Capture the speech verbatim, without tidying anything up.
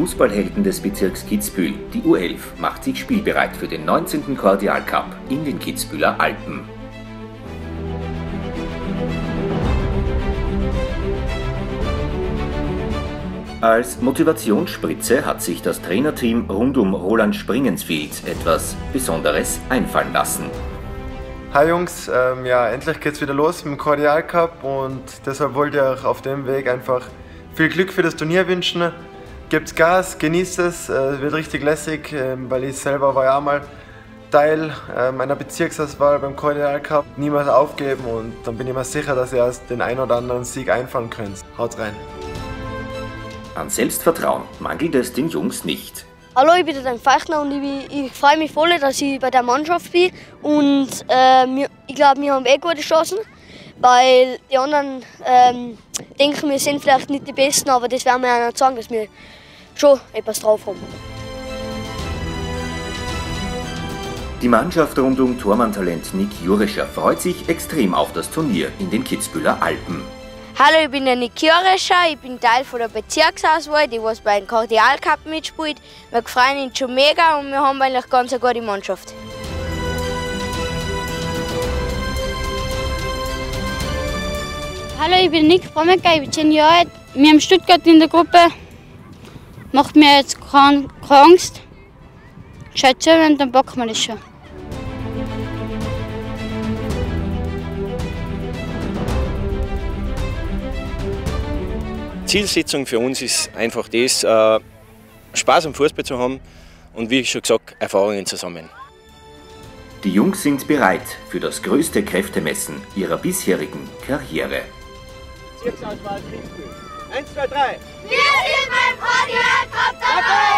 Fußballhelden des Bezirks Kitzbühel, die U elf, macht sich spielbereit für den neunzehnten Cordial Cup in den Kitzbühler Alpen. Als Motivationsspritze hat sich das Trainerteam rund um Roland Springensfield etwas Besonderes einfallen lassen. Hi Jungs, ähm, ja, endlich geht's wieder los mit dem Cordial Cup und deshalb wollte ich euch auf dem Weg einfach viel Glück für das Turnier wünschen. Gebt Gas, genießt es, es wird richtig lässig, ähm, weil ich selber war ja auch mal Teil äh, meiner Bezirksauswahl beim Cordial Cup. Niemals aufgeben und dann bin ich mir sicher, dass ihr erst den einen oder anderen Sieg einfahren könnt. Haut rein! An Selbstvertrauen mangelt es den Jungs nicht. Hallo, ich bin der Dan Feichner und ich, ich freue mich voll, dass ich bei der Mannschaft bin. Und äh, wir, ich glaube, wir haben eh gute Chancen, weil die anderen ähm, denken, wir sind vielleicht nicht die Besten, aber das werden wir ja nicht sagen, dass wir schon etwas drauf haben. Die Mannschaft rund um Tormann-Talent Nick Jurescher freut sich extrem auf das Turnier in den Kitzbühler Alpen. Hallo, ich bin der Nick Jurescher, ich bin Teil von der Bezirksauswahl, die was beim Cordial Cup mitspielt. Wir freuen uns schon mega und wir haben eigentlich ganz eine gute Mannschaft. Hallo, ich bin Nick Brommecker, ich bin zehn Jahre alt. Wir haben Stuttgart in der Gruppe. Macht mir jetzt keine Angst. Schaut zu und dann packen wir das schon. Zielsetzung für uns ist einfach das, äh, Spaß am Fußball zu haben und wie schon gesagt, Erfahrungen zu sammeln. Die Jungs sind bereit für das größte Kräftemessen ihrer bisherigen Karriere. Bezirksauswahl Kitzbühel. Eins, zwei, drei. Wir sind beim Cordial Cup dabei!